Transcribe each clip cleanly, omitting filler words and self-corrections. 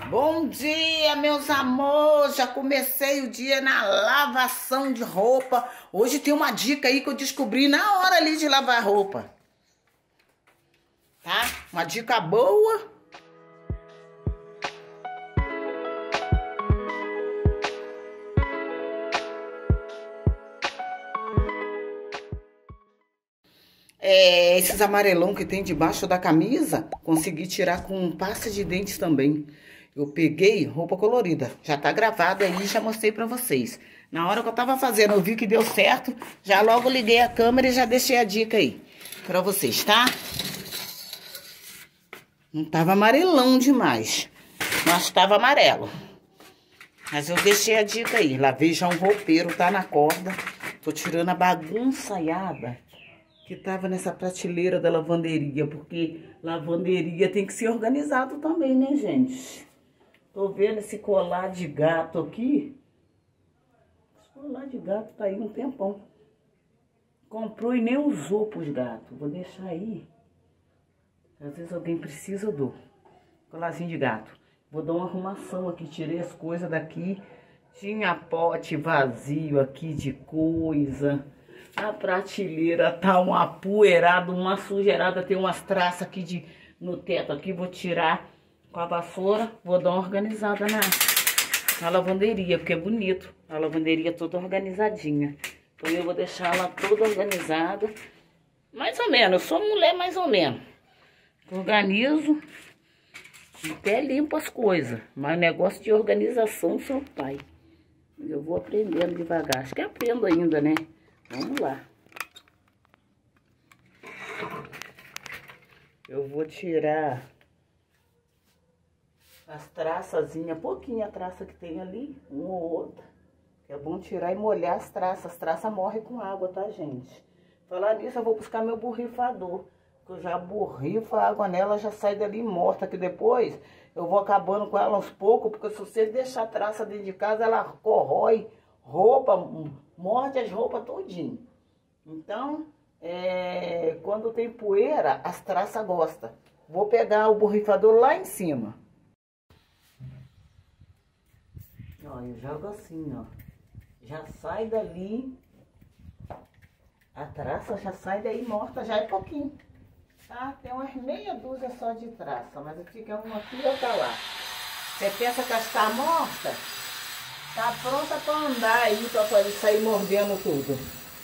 Bom dia, meus amores. Já comecei o dia na lavação de roupa. Hoje tem uma dica aí que eu descobri na hora ali de lavar roupa. Tá? Uma dica boa. Esses amarelão que tem debaixo da camisa, consegui tirar com pasta de dentes também. Eu peguei roupa colorida, já tá gravado aí, já mostrei pra vocês. Na hora que eu tava fazendo, eu vi que deu certo, já logo liguei a câmera e já deixei a dica aí pra vocês, tá? Não tava amarelão demais, mas tava amarelo. Mas eu deixei a dica aí, lavei já um roupeiro, tá na corda. Tô tirando a bagunçaiada que tava nessa prateleira da lavanderia, porque lavanderia tem que ser organizado também, né, gente? Tô vendo esse colar de gato aqui. Esse colar de gato tá aí um tempão. Comprou e nem usou pros gatos. Vou deixar aí. Às vezes alguém precisa, eu dou. Colarzinho de gato. Vou dar uma arrumação aqui. Tirei as coisas daqui. Tinha pote vazio aqui de coisa. A prateleira tá uma poeirada, uma sujeirada. Tem umas traças aqui no teto aqui. Vou tirar com a vassoura. Vou dar uma organizada na lavanderia, porque é bonito. A lavanderia toda organizadinha. Então eu vou deixar ela toda organizada. Mais ou menos. Eu sou mulher mais ou menos. Organizo. Até limpo as coisas. Mas negócio de organização sou pai. Eu vou aprendendo devagar. Acho que aprendo ainda, né? Vamos lá. Eu vou tirar as traçazinhas, pouquinha traça que tem ali, uma ou outra. É bom tirar e molhar as traças. As traças morrem com água, tá, gente? Falar nisso, eu vou buscar meu borrifador. Eu já borrifo a água nela, já sai dali morta. Que depois eu vou acabando com ela aos poucos, porque se você deixar a traça dentro de casa, ela corrói roupa, morde as roupas todinho. Então, quando tem poeira, as traças gostam. Vou pegar o borrifador lá em cima. Ó, eu jogo assim, ó. Já sai dali. A traça já sai daí morta, já é pouquinho. Tá? Tem umas meia dúzia só de traça, mas fica uma aqui e outra lá. Você pensa que ela está morta? Tá pronta para andar aí, para poder sair mordendo tudo.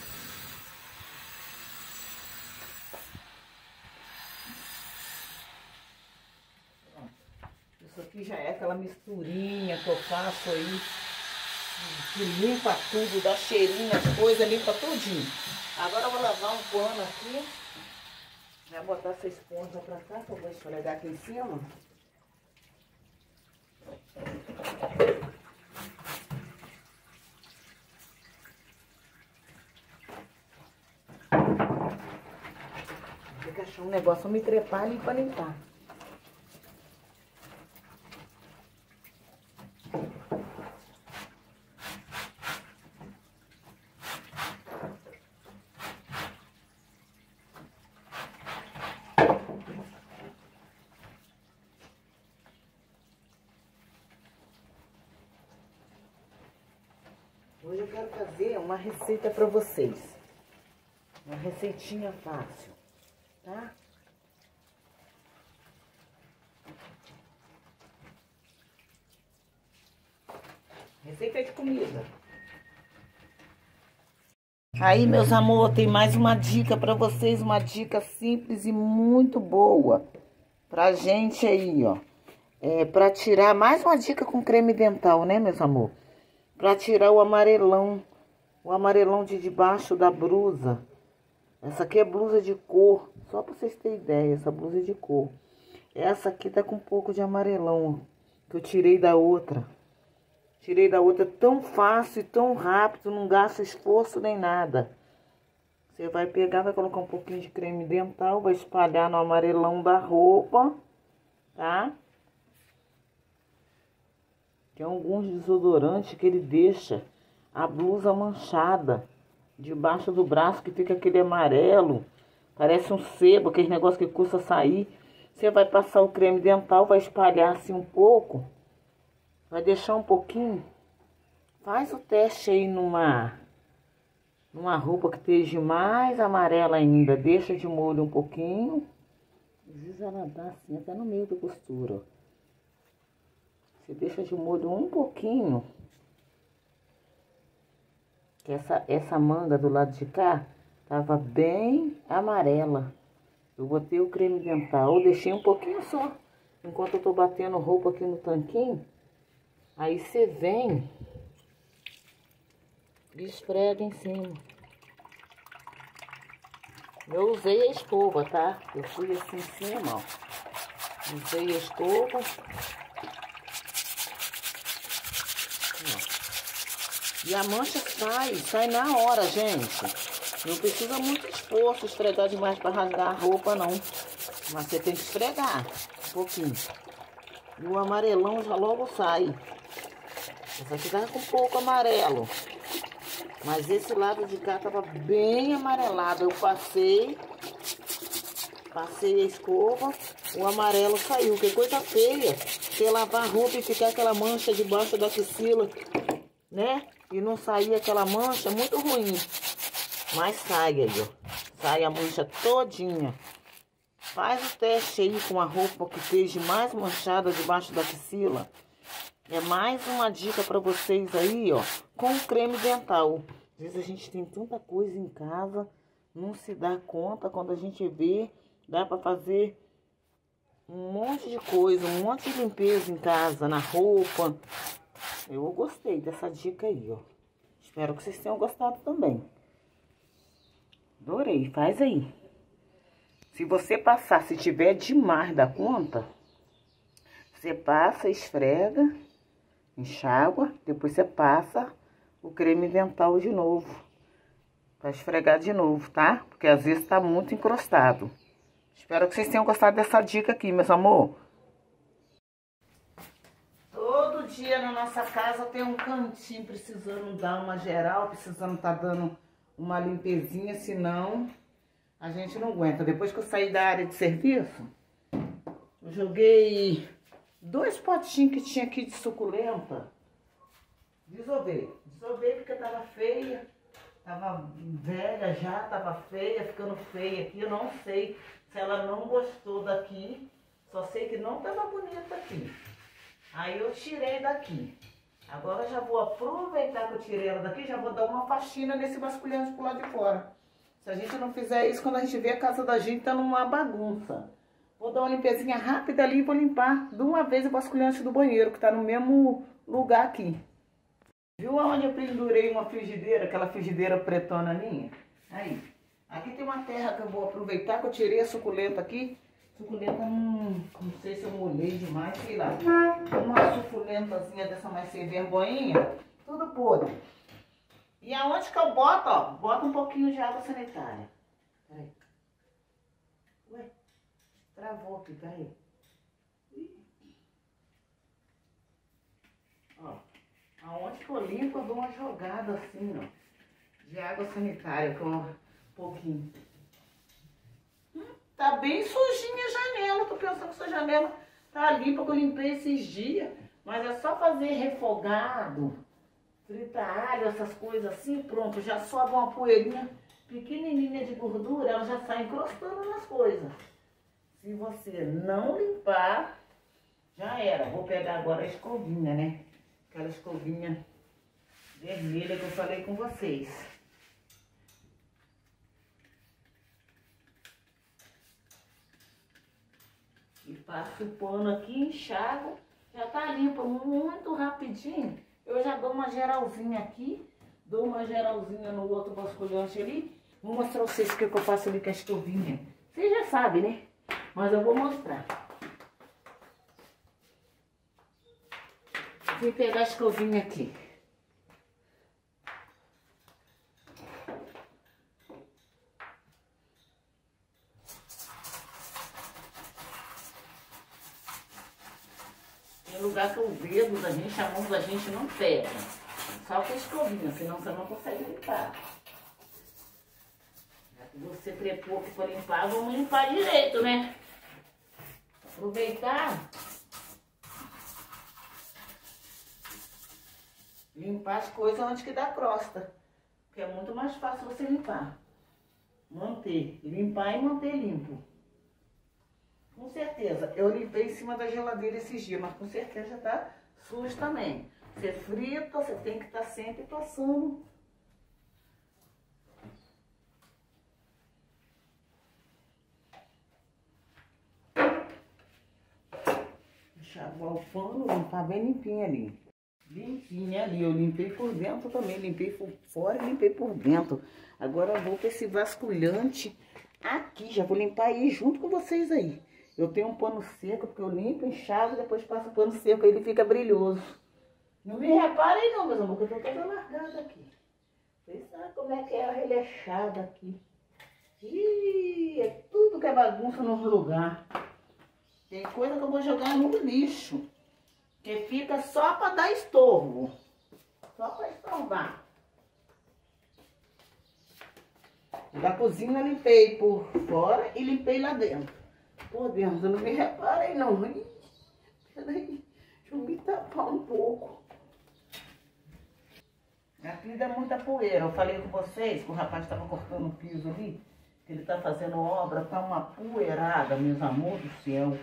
Isso aqui já é aquela misturinha que eu faço aí, que limpa tudo, dá cheirinho, as coisas, limpa tudinho. Agora eu vou lavar um pano aqui. Vou botar essa esponja pra cá, que eu vou esfregar aqui em cima. Tem que achar um negócio, me trepar ali pra limpar. Hoje eu quero fazer uma receita para vocês. Uma receitinha fácil, tá? Receita de comida. Aí, meus amores, tem mais uma dica para vocês. Uma dica simples e muito boa pra gente aí, ó. Pra tirar mais uma dica com creme dental, né, meus amores? Pra tirar o amarelão de debaixo da blusa. Essa aqui é blusa de cor, só pra vocês terem ideia, essa blusa é de cor. Essa aqui tá com um pouco de amarelão, que eu tirei da outra. Tirei da outra tão fácil e tão rápido, não gasta esforço nem nada. Você vai pegar, vai colocar um pouquinho de creme dental, vai espalhar no amarelão da roupa, tá? Tem alguns desodorantes que ele deixa a blusa manchada debaixo do braço, que fica aquele amarelo, parece um sebo, aquele negócio que custa sair. Você vai passar o creme dental, vai espalhar assim um pouco Vai deixar um pouquinho. Faz o teste aí numa roupa que esteja mais amarela ainda. Deixa de molho um pouquinho. Às vezes ela dá assim, até no meio da costura, ó. Você deixa de molho um pouquinho. Que essa manga do lado de cá tava bem amarela. Eu botei o creme dental, deixei um pouquinho só. Enquanto eu tô batendo roupa aqui no tanquinho. Aí você vem e esfrega em cima. Eu usei a escova, tá? Eu fui assim em cima, ó. Usei a escova. E a mancha sai na hora, gente. Não precisa muito esforço esfregar demais para rasgar a roupa, não. Mas você tem que esfregar um pouquinho. E o amarelão já logo sai. Essa aqui tá com pouco amarelo. Mas esse lado de cá tava bem amarelado. Eu passei a escova, o amarelo saiu. Que coisa feia. Você lavar a roupa e ficar aquela mancha debaixo da axila, né? E não sair aquela mancha, muito ruim. Mas sai aí, ó. Sai a mancha todinha. Faz o teste aí com a roupa que esteja mais manchada debaixo da axila. É mais uma dica para vocês aí, ó. Com creme dental. Às vezes a gente tem tanta coisa em casa, não se dá conta. Quando a gente vê, dá para fazer um monte de coisa, um monte de limpeza em casa, na roupa. Eu gostei dessa dica aí, ó. Espero que vocês tenham gostado também. Adorei, faz aí. Se você passar, se tiver demais da conta, você passa, esfrega, enxágua, depois você passa o creme dental de novo. Pra esfregar de novo, tá? Porque às vezes tá muito encrostado. Espero que vocês tenham gostado dessa dica aqui, meus amor. Todo dia na nossa casa tem um cantinho precisando dar uma geral, precisando tá dando uma limpezinha, senão a gente não aguenta. Depois que eu saí da área de serviço, eu joguei 2 potinhos que tinha aqui de suculenta. Desovei porque tava feia, tava velha já, tava feia, ficando feia aqui. Eu não sei se ela não gostou daqui, só sei que não tava bonita aqui. Aí eu tirei daqui. Agora já vou aproveitar que eu tirei ela daqui, já vou dar uma faxina nesse vasculhante pro lado de fora. Se a gente não fizer isso, quando a gente vê a casa da gente tá numa bagunça. Vou dar uma limpezinha rápida ali e vou limpar de uma vez o vasculhante do banheiro, que tá no mesmo lugar aqui. Viu onde eu pendurei uma frigideira, aquela frigideira pretona minha? Aí. Aqui tem uma terra que eu vou aproveitar, que eu tirei a suculenta aqui. Suculenta, não sei se eu molhei demais, sei lá. Uma suculentazinha dessa mais sem vergonhinha, tudo podre. E aonde que eu boto, ó? Bota um pouquinho de água sanitária. Peraí. Ué, travou aqui, peraí. Ó, aonde que eu limpo, eu dou uma jogada assim, ó, de água sanitária com um pouquinho. Tá bem sujinha a janela. Tô pensando que essa janela tá limpa, que eu limpei esses dias. Mas é só fazer refogado, fritar alho, essas coisas assim, pronto. Já sobe uma poeirinha pequenininha de gordura, ela já sai encrostando nas coisas. Se você não limpar, já era. Vou pegar agora a escovinha, né? Aquela escovinha vermelha que eu falei com vocês. E passo o pano aqui, enxago, já tá limpo muito rapidinho. Eu já dou uma geralzinha aqui, dou uma geralzinha no outro vasculhante ali. Vou mostrar pra vocês o que eu faço ali com a escovinha. Vocês já sabem, né? Mas eu vou mostrar. Vou pegar a escovinha aqui. Tem lugar que o dedo da gente, a mão da gente não pega. Só com a escovinha, senão você não consegue limpar. Já que você trepou aqui para limpar, vamos limpar direito, né? Aproveitar limpar as coisas antes que dá crosta. Porque é muito mais fácil você limpar. Manter. Limpar e manter limpo. Com certeza. Eu limpei em cima da geladeira esses dias, mas com certeza já tá sujo também. Você frita, você tem que estar sempre passando. Enxaguar o pano, limpar bem limpinho ali. Limpinha ali, eu limpei por dentro também, limpei por fora e limpei por dentro. Agora eu vou para esse vasculhante aqui, já vou limpar aí junto com vocês aí. Eu tenho um pano seco, porque eu limpo, enxago, depois passo o pano seco, aí ele fica brilhoso. Não me reparem não, meus amores, que eu tô toda largada aqui. Vocês sabem como é que é a releixada aqui. Ih, é tudo que é bagunça no lugar. Tem coisa que eu vou jogar no lixo. Que fica só para dar estorvo. Só para estorvar. Da cozinha eu limpei por fora e limpei lá dentro. Por dentro, não me reparem não. Peraí, deixa eu me tapar um pouco. Aqui dá muita poeira. Eu falei com vocês que o rapaz estava cortando o piso ali. Que ele está fazendo obra, tá uma poeirada, meus amores do céu.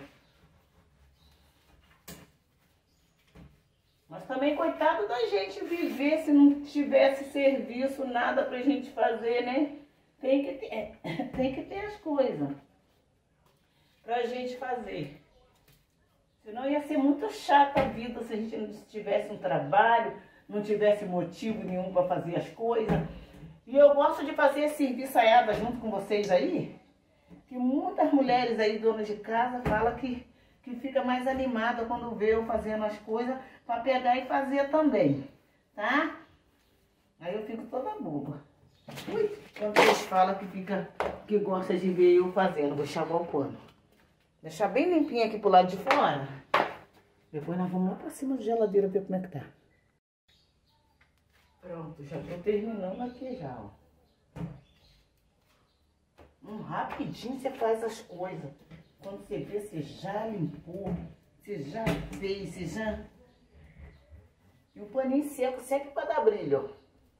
Mas também, coitado da gente viver se não tivesse serviço, nada pra gente fazer, né? Tem que ter as coisas pra gente fazer. Senão ia ser muito chata a vida se a gente não tivesse um trabalho, não tivesse motivo nenhum pra fazer as coisas. E eu gosto de fazer serviçaiada junto com vocês aí, que muitas mulheres aí, donas de casa, falam que fica mais animada quando vê eu fazendo as coisas para pegar e fazer também, tá? Aí eu fico toda boba. Ui, quando eles falam que gosta de ver eu fazendo, vou enxaguar o pano. Deixar bem limpinho aqui pro lado de fora. Depois nós vamos lá pra cima da geladeira ver como é que tá. Pronto, já tô terminando aqui já, ó. Rapidinho você faz as coisas. Quando você vê, você já limpou, você já fez, você já... E o paninho seco sempre para dar brilho.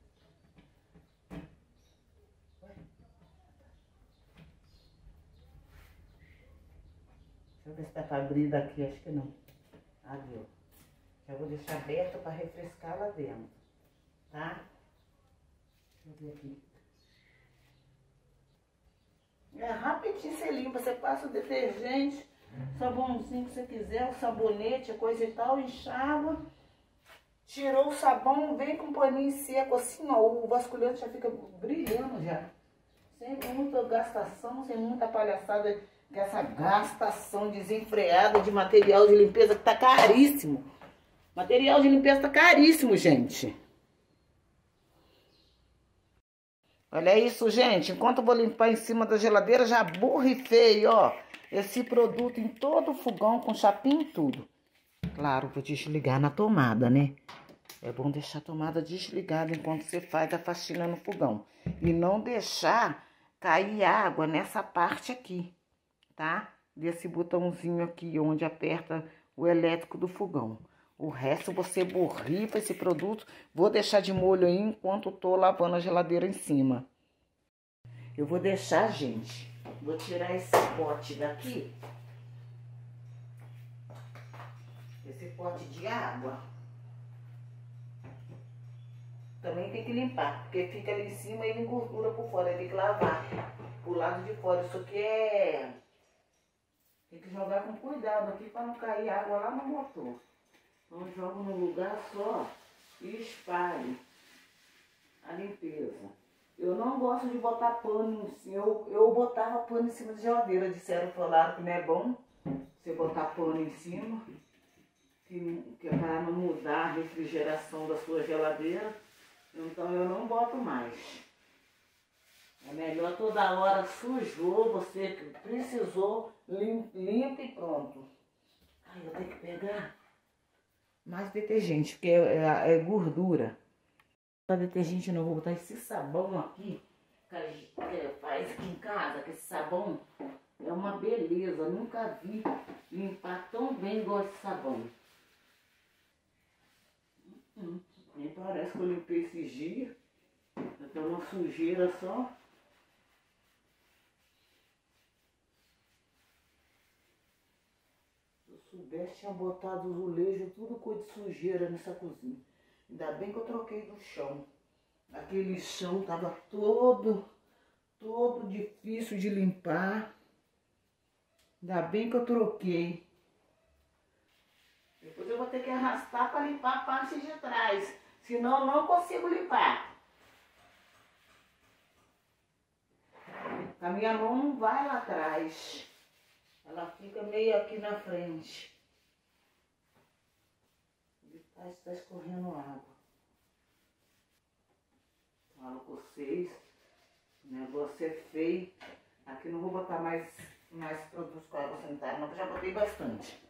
Deixa eu ver se tá para abrir daqui, acho que não. Abriu. Já vou deixar aberto para refrescar lá dentro, tá? Deixa eu ver aqui. É rapidinho você limpa, você passa o detergente, sabãozinho que você quiser, o sabonete, a coisa e tal, enxágua. Tirou o sabão, vem com um paninho seco assim, ó, o vasculhante já fica brilhando já. Sem muita gastação, sem muita palhaçada, com essa gastação desenfreada de material de limpeza que tá caríssimo. Material de limpeza tá caríssimo, gente. Olha isso, gente. Enquanto eu vou limpar em cima da geladeira, já borrifei, ó, esse produto em todo o fogão, com chapinha e tudo. Claro, vou desligar na tomada, né? É bom deixar a tomada desligada enquanto você faz a faxina no fogão. E não deixar cair água nessa parte aqui, tá? Desse botãozinho aqui, onde aperta o elétrico do fogão. O resto você borrifa esse produto. Vou deixar de molho aí enquanto tô lavando a geladeira em cima. Eu vou deixar, gente. Vou tirar esse pote daqui. Esse pote de água. Também tem que limpar, porque fica ali em cima e engordura por fora. Tem que lavar pro lado de fora. Isso aqui é... Tem que jogar com cuidado aqui para não cair água lá no motor. Então eu jogo num lugar só e espalho a limpeza. Eu não gosto de botar pano em cima. Eu botava pano em cima da geladeira. Disseram, falaram que não é bom você botar pano em cima. Que é para não mudar a refrigeração da sua geladeira. Então eu não boto mais. É melhor toda hora sujou, você precisou, limpa e pronto. Ai, eu tenho que pegar mais detergente, porque é gordura. Não vou botar detergente não, vou botar esse sabão aqui, que faz aqui em casa, que esse sabão é uma beleza. Eu nunca vi limpar tão bem igual esse sabão. parece que eu limpei esses dias. Tem uma sujeira só. Se eu soubesse, tinha botado o azulejo, tudo cor de sujeira nessa cozinha. Ainda bem que eu troquei do chão. Aquele chão tava todo difícil de limpar. Ainda bem que eu troquei. Depois eu vou ter que arrastar para limpar a parte de trás. Senão eu não consigo limpar. A minha mão não vai lá atrás. Ela fica meio aqui na frente. Está escorrendo água. Falo com vocês. O negócio é feio. Aqui não vou botar mais produtos com água sanitária, não, porque já botei bastante.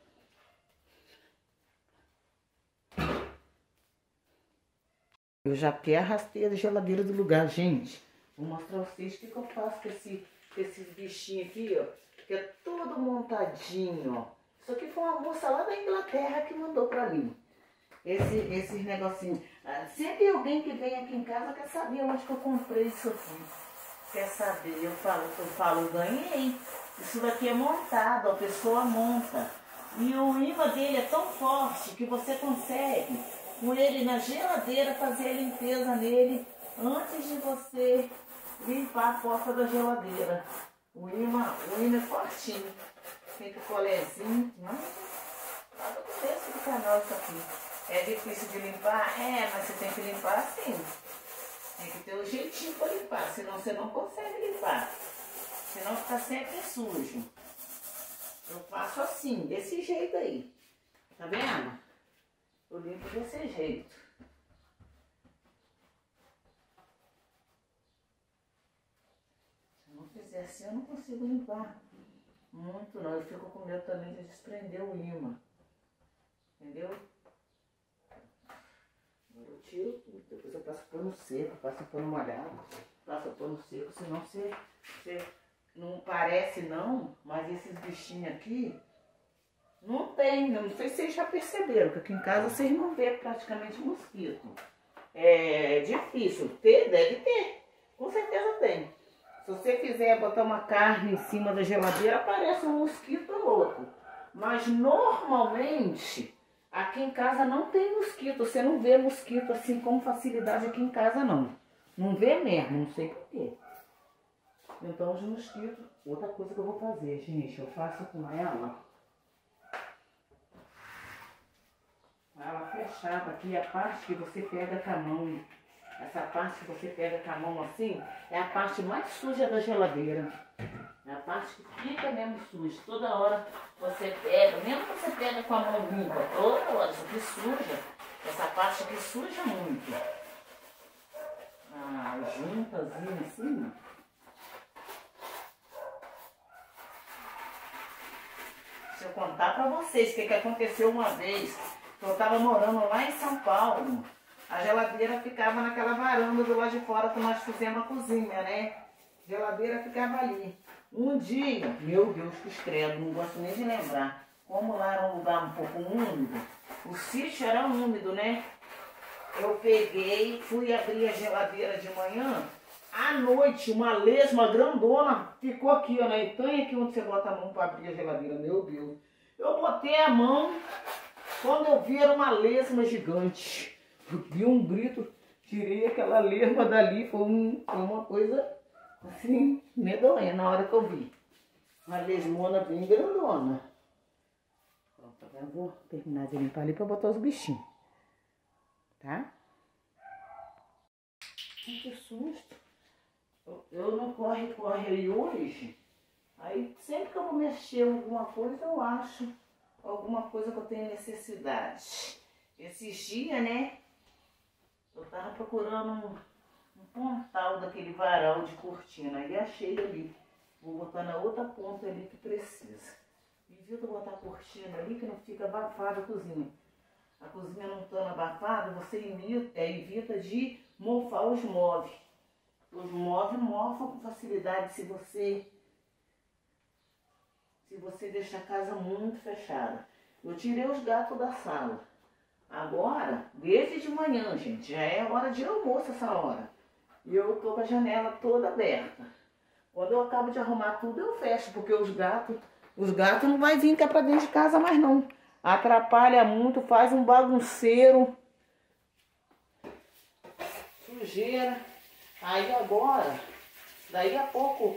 Eu já até arrastei a geladeira do lugar, gente. Vou mostrar a vocês o que eu faço com esses bichinhos aqui, ó. Que é todo montadinho, ó. Isso aqui foi uma moça lá da Inglaterra que mandou pra mim. Esses negocinhos. Sempre alguém que vem aqui em casa quer saber onde que eu comprei isso aqui. Quer saber? Eu falo, ganhei. Isso daqui é montado, a pessoa monta. E o imã dele é tão forte que você consegue, com ele na geladeira, fazer a limpeza nele antes de você limpar a porta da geladeira. O imã é fortinho. Tem picolézinho. Lá do começo do canal isso aqui. É difícil de limpar? É, mas você tem que limpar assim. Tem que ter um jeitinho para limpar, senão você não consegue limpar. Senão fica sempre sujo. Eu faço assim, desse jeito aí. Tá vendo? Eu limpo desse jeito. Se eu não fizer assim, eu não consigo limpar. Muito não. Eu fico com medo também de desprender o imã. Entendeu? Agora eu tiro tudo. Depois eu passo pano seco, passo pano molhado, passo pano seco, senão você não parece não, mas esses bichinhos aqui não tem. Não sei se vocês já perceberam, que aqui em casa vocês não vê praticamente mosquito. É difícil. Deve ter. Com certeza tem. Se você quiser botar uma carne em cima da geladeira, aparece um mosquito ou outro. Mas normalmente aqui em casa não tem mosquito. Você não vê mosquito assim com facilidade aqui em casa não. Não vê mesmo, não sei porquê. Então os mosquitos, outra coisa que eu vou fazer, gente, eu faço com ela fechada aqui, a parte que você pega com a mão. Essa parte que você pega com a mão assim, é a parte mais suja da geladeira. É a parte que fica mesmo suja. Toda hora você pega, mesmo que você pega com a mão limpa, toda hora, isso aqui suja. Essa parte aqui suja muito. Juntazinho assim. Deixa eu contar pra vocês o que aconteceu uma vez. Eu tava morando lá em São Paulo. A geladeira ficava naquela varanda do lado de fora que nós fizemos a cozinha, né? A geladeira ficava ali. Um dia, meu Deus, que estredo, não gosto nem de lembrar. Como lá era um lugar um pouco úmido, o sítio era úmido, né? Eu peguei, fui abrir a geladeira de manhã. À noite, uma lesma grandona ficou aqui, ó, na entranha aqui onde você bota a mão para abrir a geladeira. Meu Deus. Eu botei a mão, quando eu vi era uma lesma gigante. Eu dei um grito, tirei aquela lesma dali, foi uma coisa assim, medonha na hora que eu vi. Uma lesmona bem grandona. Pronto, agora eu vou terminar de limpar ali para botar os bichinhos. Tá? Que susto. Eu não corre aí hoje. Aí sempre que eu vou mexer em alguma coisa, eu acho alguma coisa que eu tenho necessidade. Esses dias, né? Eu tava procurando um pontal daquele varal de cortina. E achei ali. Vou botar na outra ponta ali que precisa. Evita botar a cortina ali que não fica abafada a cozinha. A cozinha não estando abafada, você evita de mofar os móveis. Os móveis mofam com facilidade se você deixar a casa muito fechada. Eu tirei os gatos da sala. Agora, desde de manhã, gente, já é hora de almoço essa hora. E eu tô com a janela toda aberta. Quando eu acabo de arrumar tudo, eu fecho, porque os gatos não vai vir cá pra dentro de casa mais não. Atrapalha muito, faz um bagunceiro, sujeira. Aí agora, daí a pouco,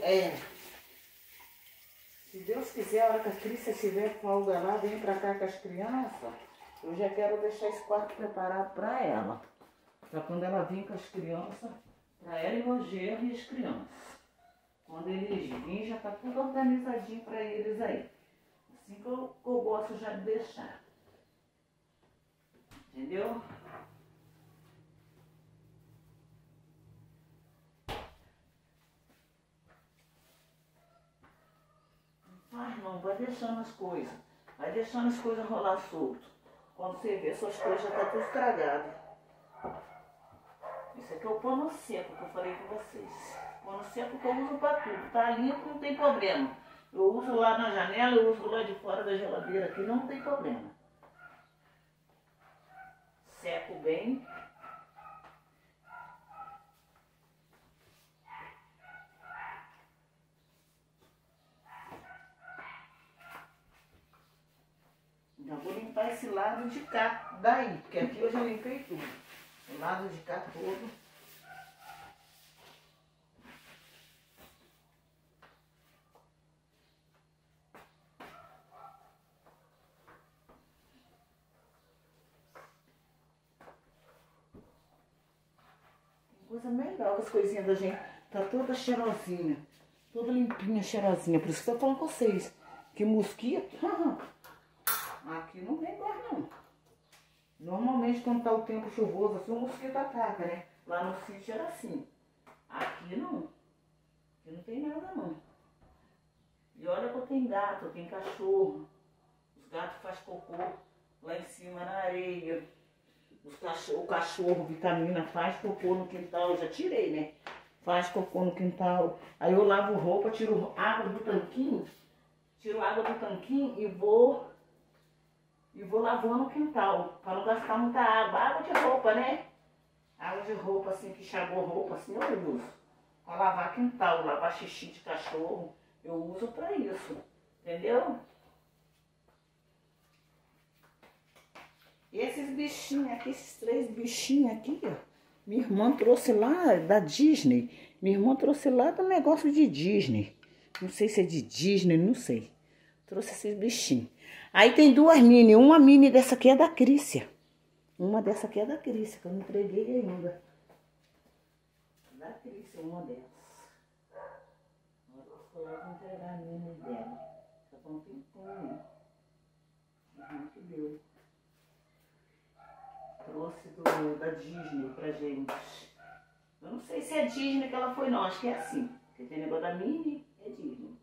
se Deus quiser, a hora que a Crícia estiver folga lá, vem pra cá com as crianças, eu já quero deixar esse quarto preparado pra ela. Pra quando ela vir com as crianças, pra ela e o genro e as crianças. Quando eles virem, já tá tudo organizadinho pra eles aí. Assim que eu gosto já de deixar. Entendeu? Ai, não, vai deixando as coisas. Vai deixando as coisas rolar solto. Quando você vê, suas coisas já tá tudo estragado. Isso aqui é o pano seco que eu falei com vocês. Pano seco que eu uso pra tudo. Tá limpo, não tem problema. Eu uso lá na janela, eu uso lá de fora da geladeira aqui, não tem problema. Seco bem. Já vou limpar esse lado de cá, daí, porque aqui eu já limpei tudo. O lado de cá todo. Coisa melhor, as coisinhas da gente tá toda cheirosinha, toda limpinha, cheirosinha. Por isso que eu tô falando com vocês, que mosquito, aqui não vem mais não. Normalmente quando tá o tempo chuvoso assim, o mosquito ataca, né? Lá no sítio era assim. Aqui não. Aqui não tem nada não. E olha que eu tenho gato, eu tenho cachorro. Os gatos fazem cocô lá em cima na areia. O cachorro, vitamina, faz cocô no quintal, eu já tirei, né? Faz cocô no quintal. Aí eu lavo roupa, tiro água do tanquinho, e vou lavando o quintal, para não gastar muita água. Água de roupa, né? Água de roupa, assim, que enxagou roupa, assim, eu uso. Para lavar quintal, lavar xixi de cachorro, eu uso para isso, entendeu? E esses bichinhos aqui, esses 3 bichinhos aqui, ó. Minha irmã trouxe lá da Disney. Minha irmã trouxe lá do negócio de Disney. Não sei se é de Disney, não sei. Trouxe esses bichinhos. Aí tem 2 mini. Uma mini dessa aqui é da Crícia. Uma dessa aqui é da Crícia, que eu não entreguei ainda. Da Crícia, uma dessas. Agora eu vou lá entregar a mini dela. Só tá um tempinho aí. Uhum, que deu. Trouxe da Disney pra gente. Eu não sei se é Disney que ela foi, não. Acho que é assim. Porque tem negócio da Mini, é Disney.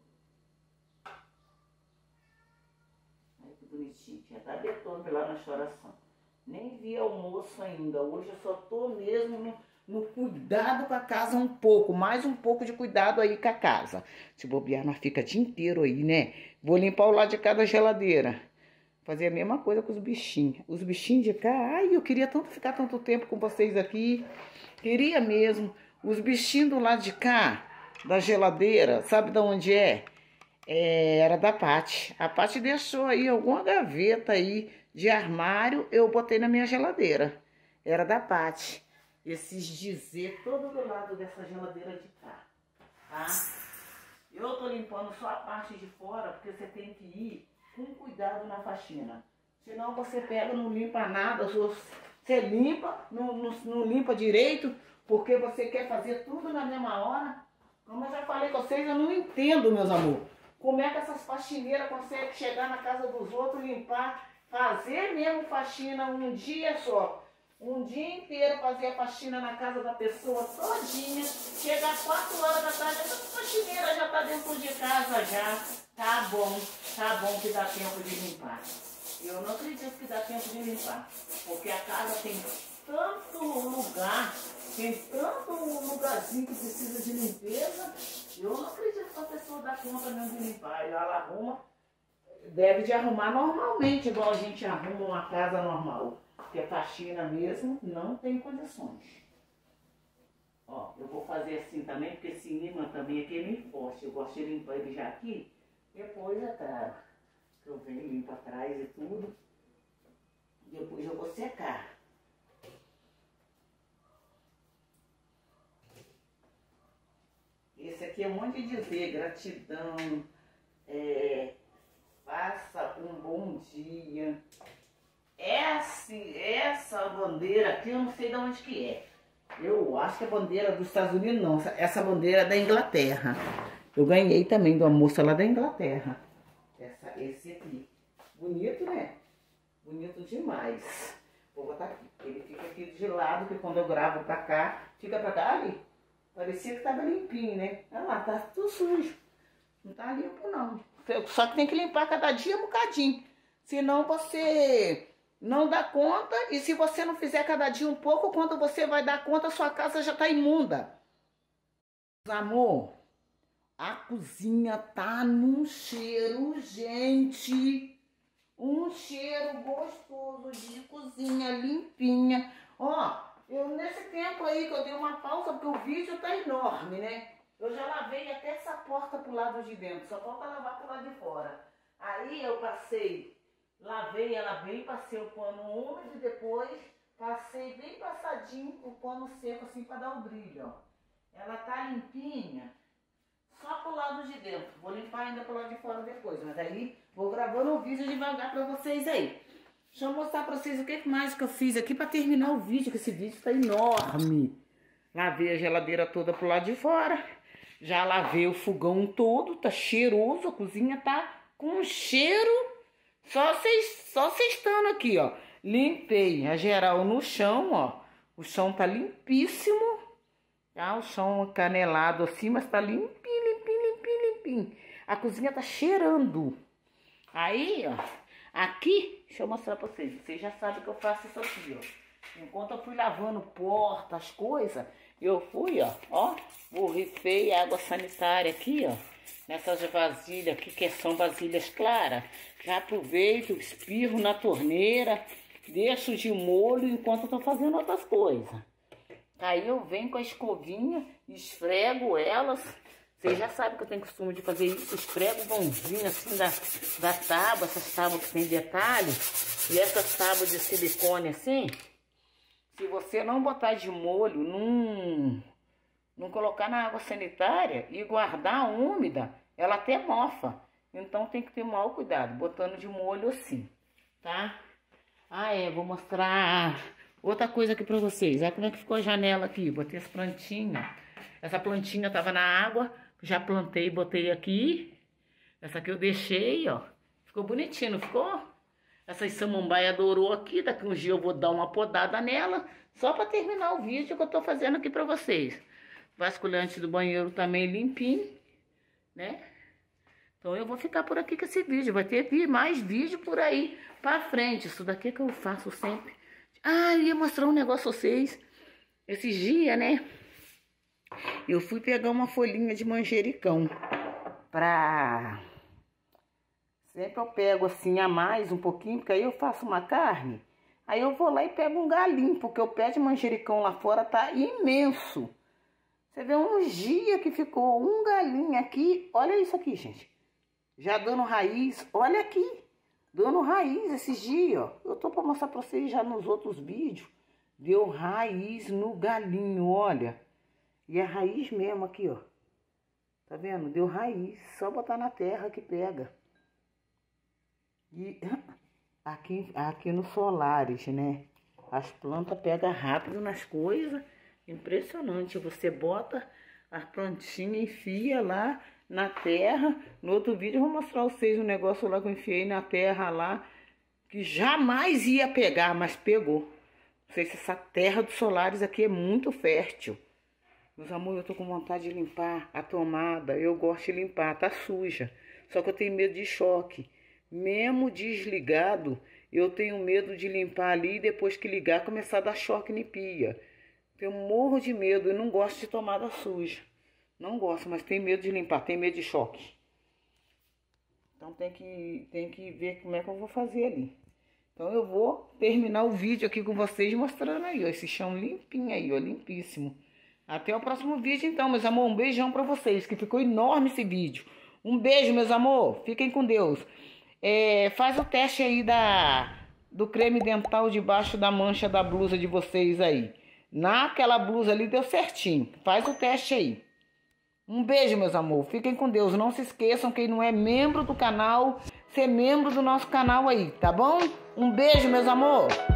Aí que bonitinho. Tinha até Beethoven lá na choração. Nem vi almoço ainda. Hoje eu só tô mesmo no cuidado com a casa um pouco. Mais um pouco de cuidado aí com a casa. Se bobear, nós fica o dia inteiro aí, né? Vou limpar o lado de cá da geladeira. Fazer a mesma coisa com os bichinhos. Os bichinhos de cá, ai, eu queria tanto ficar tanto tempo com vocês aqui. Queria mesmo. Os bichinhos do lado de cá, da geladeira, sabe de onde é? Era da Paty. A Paty deixou aí alguma gaveta aí de armário, eu botei na minha geladeira. Era da Paty. Esses dizer todo do lado dessa geladeira de cá, tá? Eu tô limpando só a parte de fora, porque você tem que ir com cuidado na faxina. Senão você pega, não limpa nada, você limpa, não limpa direito, porque você quer fazer tudo na mesma hora. Como eu já falei com vocês, eu não entendo, meus amores. Como é que essas faxineiras conseguem chegar na casa dos outros, limpar, fazer mesmo faxina um dia só. Um dia inteiro fazer a faxina na casa da pessoa todinha. Chegar 4 horas da tarde, essa faxineira já tá dentro de casa já. Tá bom que dá tempo de limpar. Eu não acredito que dá tempo de limpar. Porque a casa tem tanto lugar, tem tanto lugarzinho que precisa de limpeza. Eu não acredito que a pessoa dá conta mesmo de limpar. E ela arruma, deve de arrumar normalmente, igual a gente arruma uma casa normal. porque a faxina mesmo não tem condições. Ó, eu vou fazer assim também, porque esse imã também aqui é meio forte. Eu gosto de limpar ele já aqui, depois atrás. Eu venho, limpo atrás e tudo. Depois eu vou secar. Esse aqui é muito de dizer, gratidão, faça um bom dia. Essa bandeira aqui eu não sei de onde que é. Eu acho que é bandeira dos Estados Unidos, não. Essa bandeira é da Inglaterra. Eu ganhei também de uma moça lá da Inglaterra. Esse aqui. Bonito, né? Bonito demais. Vou botar aqui. Ele fica aqui de lado, que quando eu gravo pra cá, fica pra cá ali. Parecia que tava limpinho, né? Olha lá, tá tudo sujo. Não tá limpo, não. Só que tem que limpar cada dia um bocadinho. Senão você não dá conta. E se você não fizer cada dia um pouco, quando você vai dar conta, sua casa já tá imunda. Amor, a cozinha tá num cheiro, gente. Um cheiro gostoso de cozinha limpinha. Ó, eu nesse tempo aí que eu dei uma pausa, porque o vídeo tá enorme, né? Eu já lavei até essa porta pro lado de dentro, só falta lavar pro lado de fora. Aí eu lavei ela bem, passei o pano úmido e depois passei bem passadinho o pano seco assim para dar o brilho, ó. Ela tá limpinha. Só pro lado de dentro. Vou limpar ainda pro lado de fora depois. Mas aí vou gravando um vídeo devagar pra vocês aí. Deixa eu mostrar pra vocês o que mais que eu fiz aqui pra terminar o vídeo. Que esse vídeo tá enorme. Lavei a geladeira toda pro lado de fora. Já lavei o fogão todo. Tá cheiroso. A cozinha tá com cheiro. Só vocês estando aqui, ó. Limpei a geral no chão, ó. O chão tá limpíssimo. Tá? O chão canelado assim, mas tá limpinho. A cozinha tá cheirando. Aí, ó, aqui, deixa eu mostrar pra vocês. Vocês já sabem que eu faço isso aqui, ó. Enquanto eu fui lavando porta, as coisas, eu fui, ó, borrifei água sanitária aqui, ó. Nessas vasilhas aqui, que são vasilhas claras. Já aproveito, espirro na torneira, deixo de molho enquanto eu tô fazendo outras coisas. Aí eu venho com a escovinha, esfrego elas. Vocês já sabem que eu tenho costume de fazer isso. Esfrego o vãozinho assim da tábua, essas tábuas que tem detalhe. E essas tábuas de silicone assim, se você não botar de molho, não colocar na água sanitária e guardar úmida, ela até mofa. Então tem que ter maior cuidado, botando de molho assim, tá? Vou mostrar outra coisa aqui pra vocês. Olha como é que ficou a janela aqui. Botei as plantinhas. Essa plantinha tava na água. Já plantei e botei aqui. Essa aqui eu deixei, ó. Ficou bonitinho, não ficou? Essa samambaia adorou aqui. Daqui uns dias eu vou dar uma podada nela. Só pra terminar o vídeo que eu tô fazendo aqui pra vocês. Vasculhante do banheiro também limpinho, né? Então eu vou ficar por aqui com esse vídeo. Vai ter mais vídeo por aí pra frente. Isso daqui é que eu faço sempre. Eu ia mostrar um negócio a vocês. Esses dias, né? Eu fui pegar uma folhinha de manjericão. Sempre eu pego assim a mais um pouquinho, porque aí eu faço uma carne. Aí eu vou lá e pego um galinho, porque o pé de manjericão lá fora tá imenso. Você vê uns dias que ficou um galinho aqui. Olha isso aqui, gente. Já dando raiz. Olha aqui. Dando raiz esses dias, ó. Eu tô pra mostrar pra vocês já nos outros vídeos. Deu raiz no galinho, olha. E é raiz mesmo aqui, ó. Tá vendo? Deu raiz. Só botar na terra que pega. E aqui no Solaris, né? As plantas pegam rápido nas coisas. Impressionante. Você bota a plantinha, enfia lá na terra. No outro vídeo eu vou mostrar a vocês um negócio lá que eu enfiei na terra lá. Que jamais ia pegar, mas pegou. Não sei se essa terra do Solaris aqui é muito fértil. Meus amores, eu tô com vontade de limpar a tomada. Eu gosto de limpar, tá suja. Só que eu tenho medo de choque. Mesmo desligado, eu tenho medo de limpar ali e depois que ligar começar a dar choque em pia. Eu morro de medo, eu não gosto de tomada suja. Não gosto, mas tenho medo de limpar, tenho medo de choque. Então tem que ver como é que eu vou fazer ali. Então eu vou terminar o vídeo aqui com vocês mostrando aí, ó, esse chão limpinho aí, ó, limpíssimo. Até o próximo vídeo então, meus amor. Um beijão pra vocês, que ficou enorme esse vídeo. Um beijo, meus amor. Fiquem com Deus. Faz o teste aí do creme dental debaixo da mancha da blusa de vocês aí. Naquela blusa ali deu certinho. Faz o teste aí. Um beijo, meus amor. Fiquem com Deus. Não se esqueçam, quem não é membro do canal, ser membro do nosso canal aí, tá bom? Um beijo, meus amor.